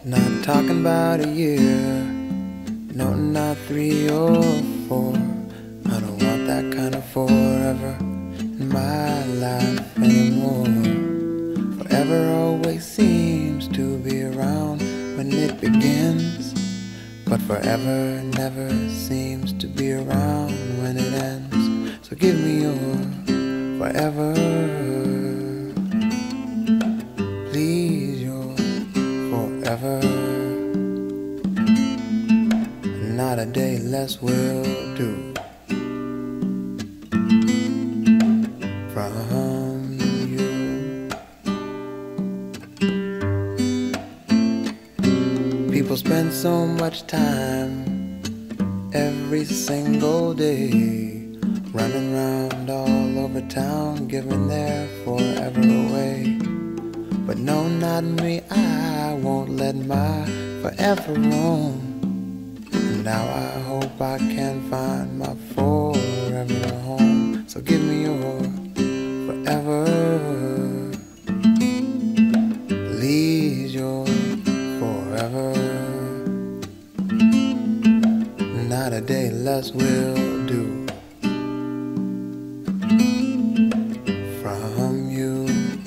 Not talking about a year, no, not 3 or 4. I don't want that kind of forever in my life anymore. Forever always seems to be around when it begins, but forever never seems to be around when it ends. So give me your forever, please, your forever. Not a day less will do. From you, people spend so much time every single day running around all over town, giving their forever away. But no, not me, I won't let my forever roam. Now I hope I can find my forever home. So give me your forever, please, your forever. Not a day less will do. From you,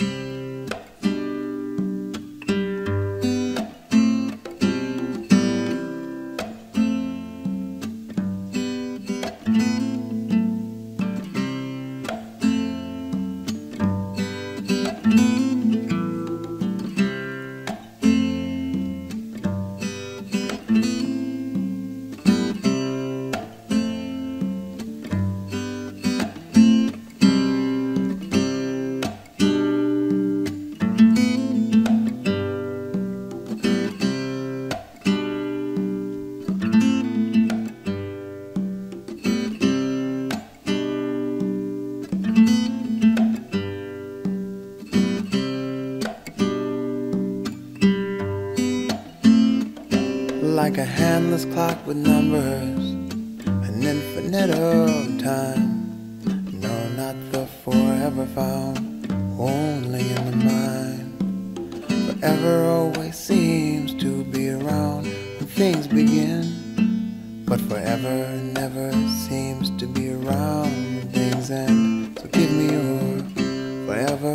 like a handless clock with numbers, an infinite of time. No, not the forever found, only in the mind. Forever always seems to be around when things begin, but forever never seems to be around when things end. So give me your forever,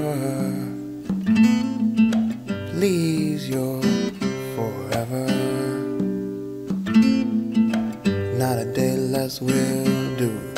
please, your forever. Not a day less will do.